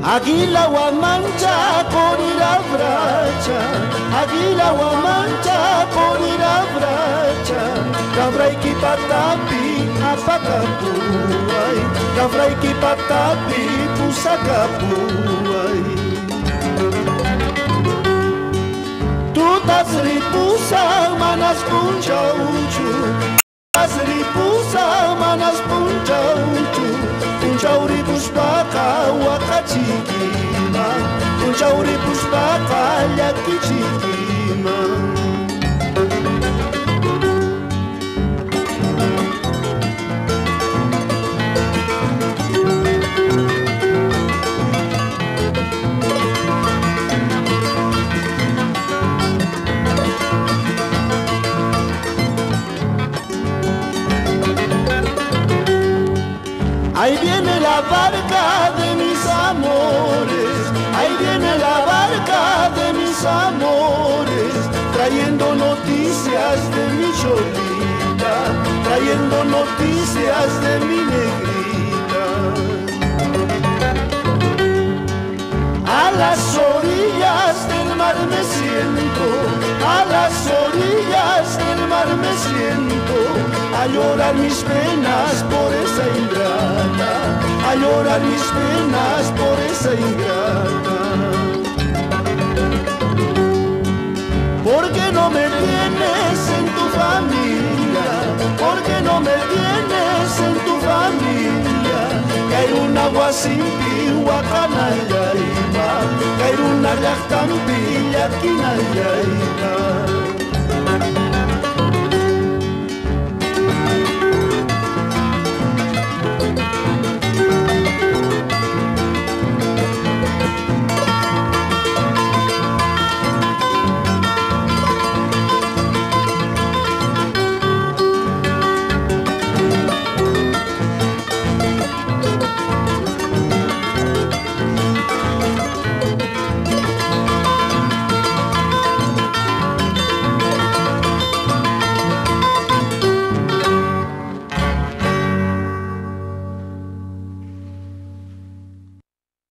Águila Huamancha con ira bracha, Águila Huamancha con ira bracha, Cabraiqui patapi apacapuay, Cabraiqui patapi pusacapuay. Tutas ripusa manas punchauchu, tutas ripusa manas punchauchu, punchauri puspaka wakachikima, punchauri puspaka yakichikima. Ahí viene la barca de mis amores, ahí viene la barca de mis amores, trayendo noticias de mi cholita, trayendo noticias de mi negrita. A las orillas del mar me siento, a las orillas del mar me siento, a llorar mis penas por esa ingrata, a llorar mis penas por esa ingrata. ¿Por qué no me tienes en tu familia? ¿Por qué no me tienes en tu familia? Que hay una guasimpi huacanayaima, que hay una yactampilla quinayaima.